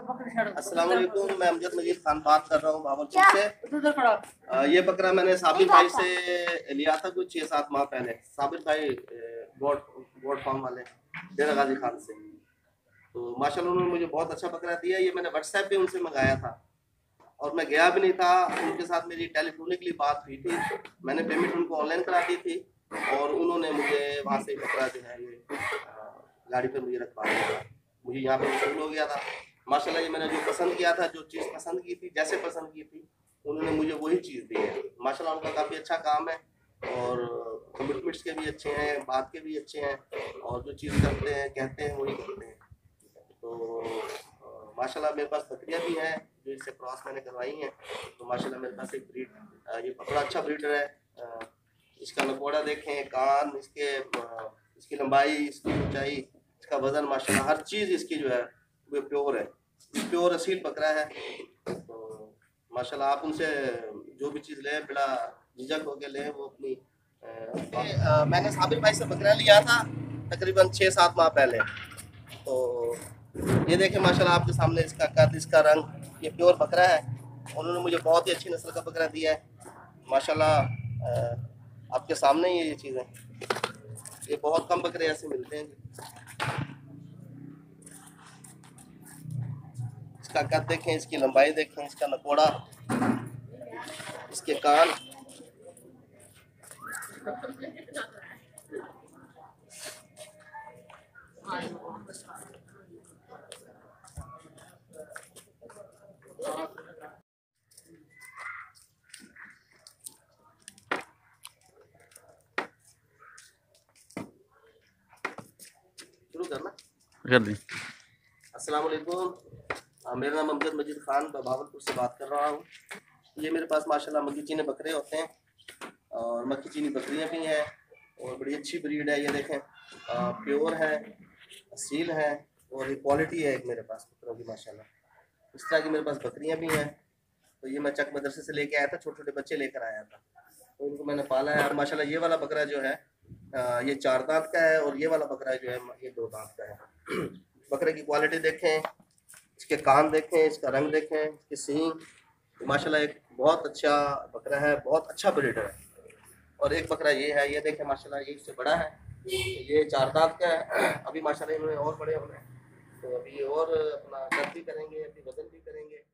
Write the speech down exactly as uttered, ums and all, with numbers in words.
अस्सलाम वालेकुम, मैं अमजद मजीद खान बात कर रहा हूँ भावलपुर से। ये बकरा मैंने साबिर भाई से लिया था कुछ छः सात माह पहले। साबिर भाई गोड गोड फार्म वाले डेरा गाजी खान से। तो माशाल्लाह उन्होंने मुझे बहुत अच्छा बकरा दिया। ये मैंने व्हाट्सएप पे उनसे मंगाया था और मैं गया भी नहीं था। उनके साथ मेरी टेलीफोनिकली बात हुई थी। मैंने पेमेंट उनको ऑनलाइन करा दी थी और उन्होंने मुझे वहाँ से बकरा जो है ये गाड़ी पर मुझे रखवा दिया। मुझे यहाँ पे वसूल हो गया था। माशाल्लाह ये मैंने जो पसंद किया था, जो चीज़ पसंद की थी, जैसे पसंद की थी, उन्होंने मुझे वही चीज़ दी है। माशाल्लाह उनका काफ़ी अच्छा काम है और कमिटमेंट्स के भी अच्छे हैं, बात के भी अच्छे हैं और जो चीज़ करते हैं कहते हैं वही करते हैं। तो माशाल्लाह मेरे पास बकरियाँ भी हैं जो इससे क्रॉस मैंने करवाई हैं। तो माशाल्लाह मेरे पास एक ब्रीड, ये बड़ा अच्छा ब्रीडर है। इसका नकोड़ा देखें, कान इसके, इसकी लंबाई, इसकी ऊंचाई, इसका वजन, माशाल्लाह हर चीज़ इसकी जो है वो प्योर है, प्योर असील बकरा है। तो माशाल्लाह आप उनसे जो भी चीज़ लें बड़ा झिझक होकर लें। वो अपनी आ, आ, मैंने साबिर भाई से बकरा लिया था तकरीबन छः सात माह पहले। तो ये देखें माशाल्लाह आपके सामने इसका कद, इसका रंग, ये प्योर बकरा है। उन्होंने मुझे बहुत ही अच्छी नस्ल का बकरा दिया है माशाल्लाह। आपके सामने ही ये चीज़ें, ये बहुत कम बकरे ऐसे मिलते हैं। इसका कद देखें, इसकी लंबाई देखें, इसका नकोड़ा, इसके कान। शुरू करना कर दी। अस्सलाम वालेकुम, मेरा नाम अमजद मजीद खान भावलपुर से बात कर रहा हूँ। ये मेरे पास माशाल्लाह मक्खी चीनी बकरे होते हैं और मक्खी चीनी बकरियाँ भी हैं और बड़ी अच्छी ब्रीड है। ये देखें आ, प्योर है, असील है और ये क्वालिटी है एक मेरे पास बकरों की माशाल्लाह। इस तरह की मेरे पास बकरियाँ भी हैं। तो ये मैं चक मदरसे से लेके आया था, छोटे छोटे बच्चे लेकर आया था, तो इनको मैंने पाला है। और माशाल्लाह ये वाला बकरा जो है आ, ये चार दांत का है और ये वाला बकरा जो है ये दो दांत का है। बकरे की क्वालिटी देखें, इसके कान देखें, इसका रंग देखें, इसके सींग, माशाल्लाह एक बहुत अच्छा बकरा है, बहुत अच्छा ब्रीडर है। और एक बकरा ये है, ये देखें माशाल्लाह ये इससे बड़ा है, ये चार दांत का है। अभी माशाल्लाह इन्होंने और बड़े होने हैं, तो अभी और अपना कद भी करेंगे, अभी वजन भी करेंगे।